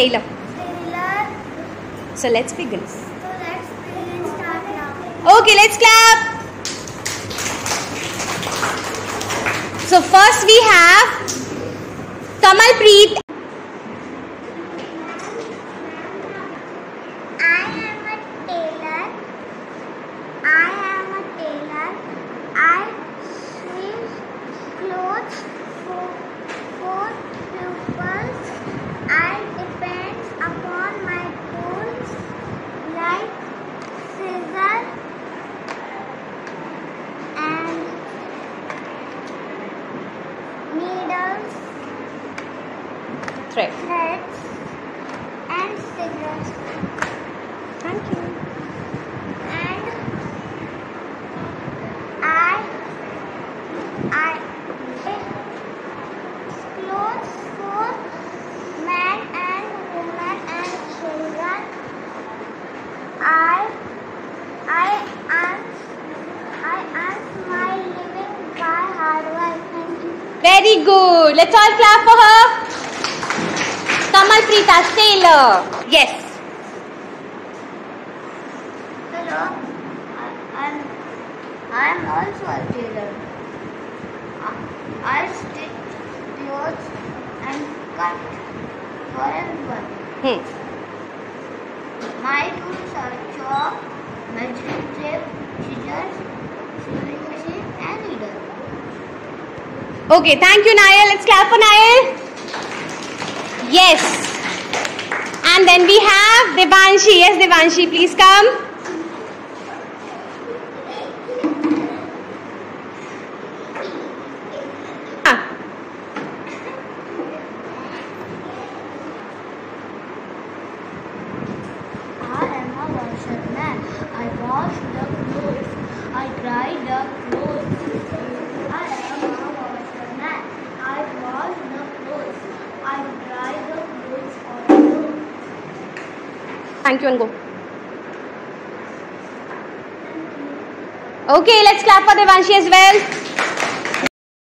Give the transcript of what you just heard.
tailor. Tailor. So let's begin. So let's begin. Start now. Okay, let's clap. So first we have Kamalpreet. I am a tailor. I sew clothes for pupils. I depends upon my tools like scissors and needles, threads and scissors. Thank you. And I clothes for men and women and children. I earn my living by hard work. Thank you. Very good. Let's all clap for her. Kamalpreet as tailor. Yes. Hello, I'm also a tailor. I stitch clothes and cut for everyone. My tools are chalk, measuring tape, scissors, sewing machine, and needle. Okay, thank you, Nael. Let's clap for Nael. Yes. And then we have Devanshi. Yes, Devanshi, please come. I am a washerman. I wash the clothes. I dry the clothes. I am a washerman. I wash the clothes. I dry the clothes also. Thank you and go. Okay, let's clap for Devanshi as well.